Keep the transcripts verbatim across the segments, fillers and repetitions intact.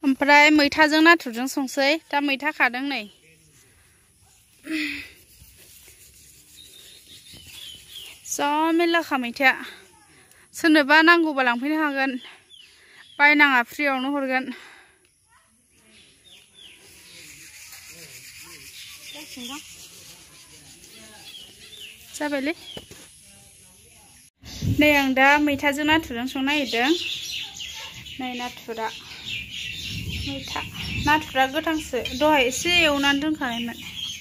ओमफ्राय मैथाजों नाथुरजों संसै दा मैथा खादों नै जा मेरलाखा मैथाया सोरनोबा नांगौबा लांफैनो हागोन बायनाङा फ्रियावनो हरगोन जाबायलै नै आं दा मैथाजों नाथुरजों संनो नागिरदों नै नाथुरा मैथा नाथुरा गोथांसो दहाय एसे एवनानै दोनखानायमोन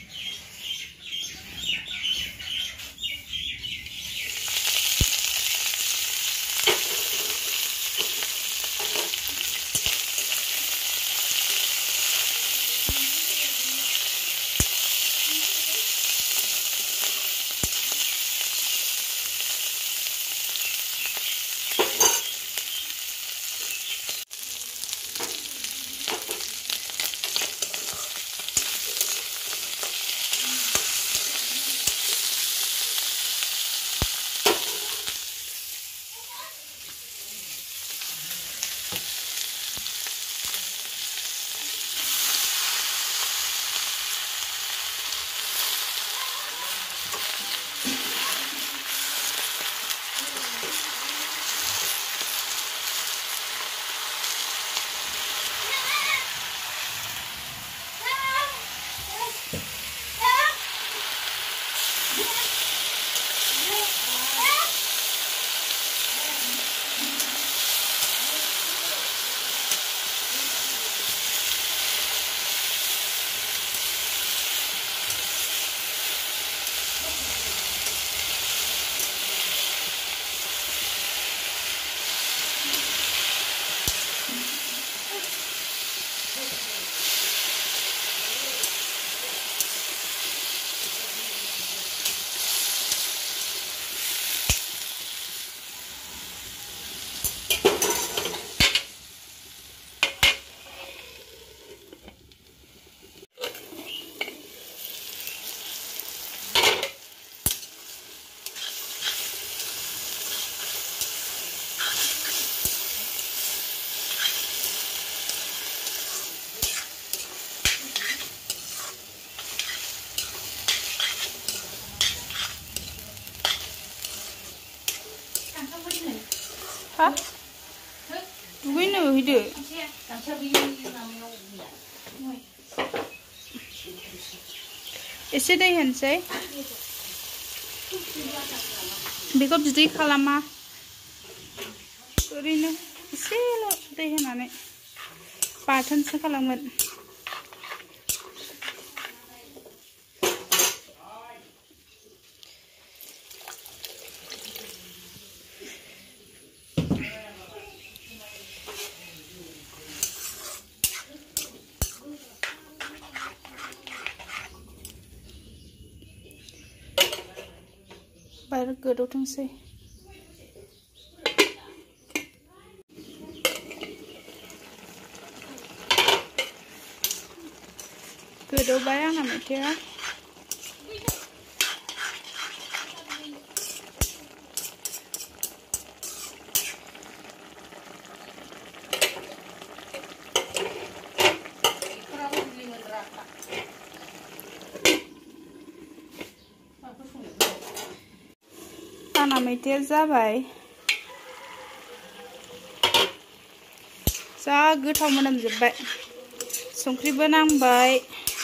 हा दुगैनो हैदो एसे दै होनसै बेखौ बिदै खालामा ओरैनो एसेल' दै होनानै बाथोनसो खालामगोन बाहेर गोदौथोंसै गोदौबाय आंना मैथाया आंना मैथाया जाबाय जा गोथाव मोनामजोब्बाय संख्रिबो नांबाय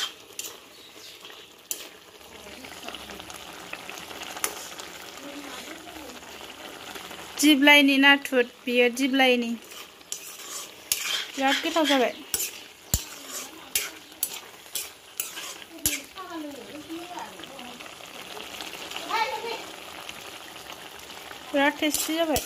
दिब्लायनि नाथुर बियो दिब्लायनि बिराद गोथाव जाबाय बिराद टेस्टी जाबाय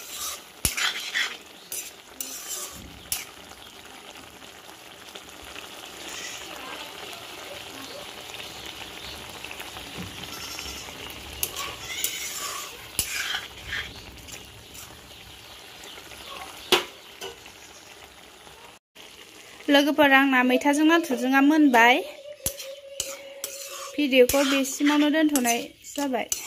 लोगोफोर आंना मैथाजों नाथुरजोंआ मोनबाय भिडिअखौ बेसिमावनो दोनथ'नाय जाबाय।